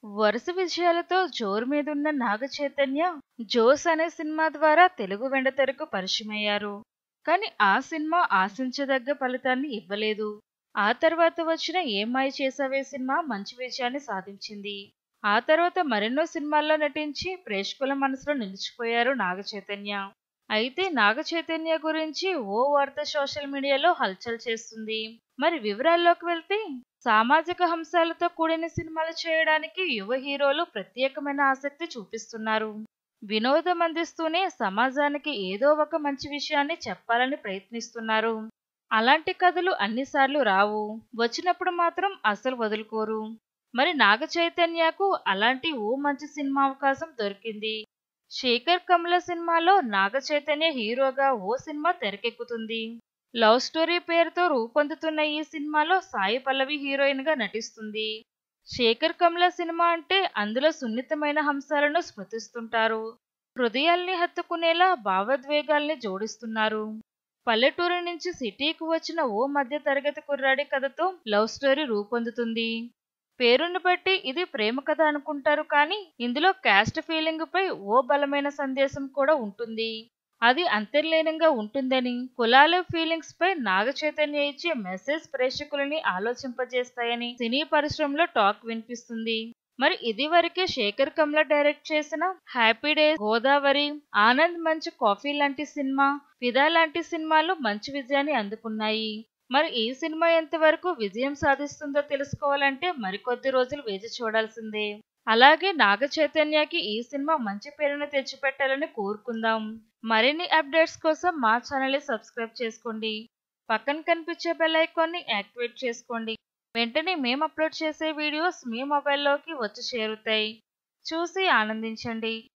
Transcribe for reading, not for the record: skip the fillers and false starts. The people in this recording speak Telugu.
వరుస విజయాలతో జోరు మీదున్న నాగ చైతన్య 'జోస్' అనే సినిమా ద్వారా తెలుగు వెండితెరకు పరిచయమయ్యారు. కానీ ఆ సినిమా ఆశించదగ్గ ఫలితాన్ని ఇవ్వలేదు. ఆ తర్వాత వచ్చిన 'ఏం మాయ చేసావే' సినిమా మంచి విజయాన్ని సాధించింది. ఆ తర్వాత మరెన్నో సినిమాల్లో నటించి ప్రేక్షకుల మనసులో నిలిచిపోయారు నాగ చైతన్య. అయితే నాగ చైతన్య గురించి ఓ వార్త సోషల్ మీడియాలో హల్చల్ చేస్తుంది. మరి వివరాల్లోకి వెళ్తే, సామాజిక అంశాలతో కూడిన సినిమాలు చేయడానికి యువ హీరోలు ప్రత్యేకమైన ఆసక్తి చూపిస్తున్నారు. వినోదం అందిస్తూనే సమాజానికి ఏదో ఒక మంచి విషయాన్ని చెప్పాలని ప్రయత్నిస్తున్నారు. అలాంటి కథలు అన్నిసార్లు రావు, వచ్చినప్పుడు మాత్రం అస్సలు వదులుకోరు. మరి నాగ చైతన్యకు అలాంటి ఓ మంచి సినిమా అవకాశం దొరికింది. శేఖర్ కమ్ల సినిమాలో నాగ చైతన్య హీరోగా ఓ సినిమా తెరకెక్కుతుంది. లవ్ స్టోరీ పేరుతో రూపొందుతున్న ఈ సినిమాలో సాయి పల్లవి హీరోయిన్ గా నటిస్తుంది. శేఖర్ కమ్ల సినిమా అంటే అందులో సున్నితమైన అంశాలను స్మృతిస్తుంటారు. హృదయాల్ని హత్తుకునేలా భావోద్వేగాల్ని జోడిస్తున్నారు. పల్లెటూరు నుంచి సిటీకి వచ్చిన ఓ మధ్య తరగతి కుర్రాడి కథతో లవ్ స్టోరీ రూపొందుతుంది. పేరును బట్టి ఇది ప్రేమ కథ అనుకుంటారు, కానీ ఇందులో క్యాస్ట్ ఫీలింగ్ పై ఓ బలమైన సందేశం కూడా ఉంటుంది. అది అంతర్లీనంగా ఉంటుందని, కులాల ఫీలింగ్స్ పై నాగ చైతన్య ఇచ్చే మెసేజ్ ప్రేక్షకులని ఆలోచింపజేస్తాయని సినీ పరిశ్రమలో టాక్ వినిపిస్తుంది. మరి ఇది వరకే శేఖర్ కమ్ల డైరెక్ట్ చేసిన హ్యాపీ డేస్, గోదావరి, ఆనంద్ మంచు కాఫీ లాంటి సినిమా, ఫిదా లాంటి సినిమాలు మంచి విజయాన్ని అందుకున్నాయి. మరి ఈ సినిమా ఎంతవరకు విజయం సాధిస్తుందో తెలుసుకోవాలంటే మరికొద్ది రోజులు వేచి చూడాల్సిందే. అలాగే నాగ చైతన్యకి ఈ సినిమా మంచి పేరును తెచ్చిపెట్టాలని కోరుకుందాం. మరిన్ని అప్డేట్స్ కోసం మా ఛానల్ని సబ్స్క్రైబ్ చేసుకోండి. పక్కన కనిపించే బెల్ ఐకాన్ని యాక్టివేట్ చేసుకోండి. వెంటనే మేము అప్లోడ్ చేసే వీడియోస్ మీ మొబైల్లోకి వచ్చి చేరుతాయి. చూసి ఆనందించండి.